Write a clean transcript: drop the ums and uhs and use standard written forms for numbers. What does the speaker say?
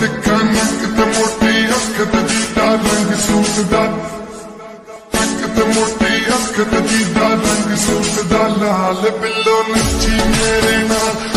तिखा नक ते मोटी अख ते जीदा रंग सूट दा, नक ते मोटी अख ते जीदा रंग सूट दा। लाल बिल्लो नच्ची मेरे नाल